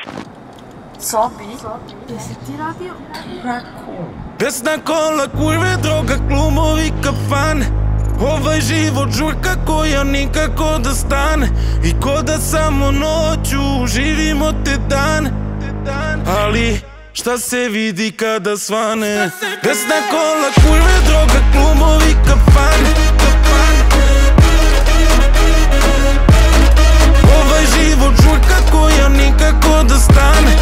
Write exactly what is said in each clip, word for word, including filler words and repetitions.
Sobi, jesi ti radio Rakun? Pesna kola, kurve, droga, klumovi, kafane. Ovaj život žurka koja nikako da stane. I ko da samo noću živimo te dane. Ali šta se vidi kada svane? Pesna kola, kurve, droga, klumovi, kafane. Ovaj život žurka koja nikako da stane.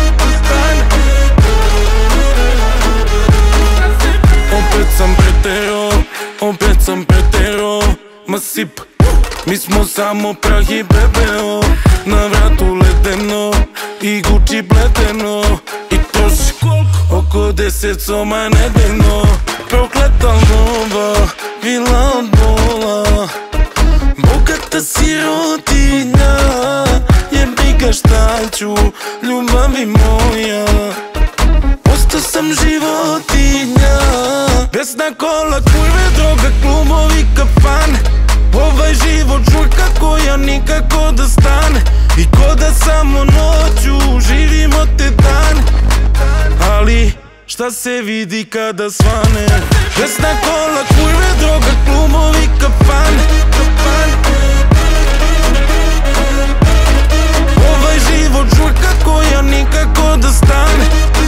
Opet sam pretero, opet sam pretero. Ma sip, mi smo samo prah i bebeo. Na vratu ledeno i Gucci pleteno. I troši oko deset soma nedeljno. Prokleta nova vila od bola. Bogata sirotinja, jebi ga šta ću, ljubavi moja. Postao sam životinja. Pesna kola, kurve, droga, klumovi, kafane. Ovaj život žurka koja nikako da stane. I ko da samo noću živimo te dane. Ali šta se vidi kada svane? Pesna kola, kurve, droga, klumovi, kafane. Ovaj život žurka koja nikako da stane.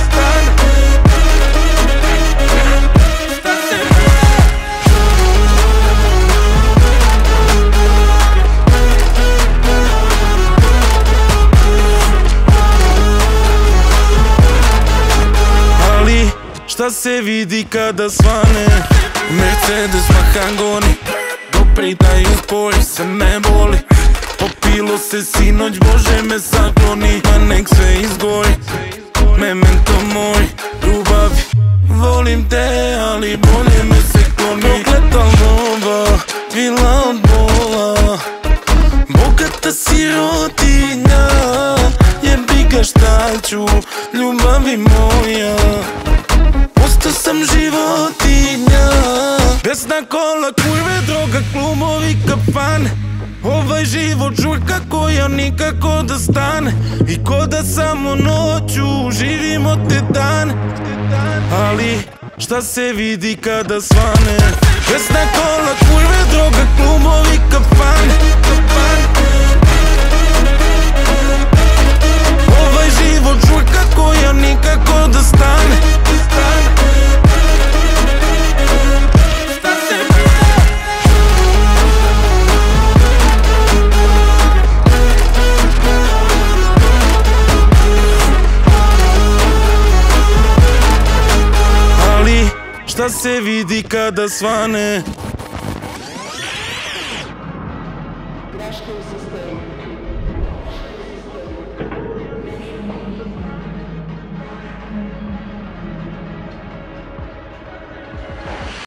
Ali šta se vidi kada svane? Mercedes Mahangoni, dopridaju spoj se ne boli. Popilo se sinoć, Bože me sakloni, a nek sve izgori. Memento moj, ljubavi, volim te, ali bolje me se kloni. Prokleta nova vila od bola. Bogata sirotinja, jebi ga šta ću, ljubavi moja. Postao sam životinja. Pesna kola, kurve, droga, klumovi, kafane. Ovaj život žurka koja nikako da stane. I ko da samo noću živimo te dane. Ali šta se vidi kada svane? Pesna kola, kurve, droga, klumovi, kafane. Ovaj život žurka koja nikako da stane. Šta se vidi kada svane? Greške u sistemu.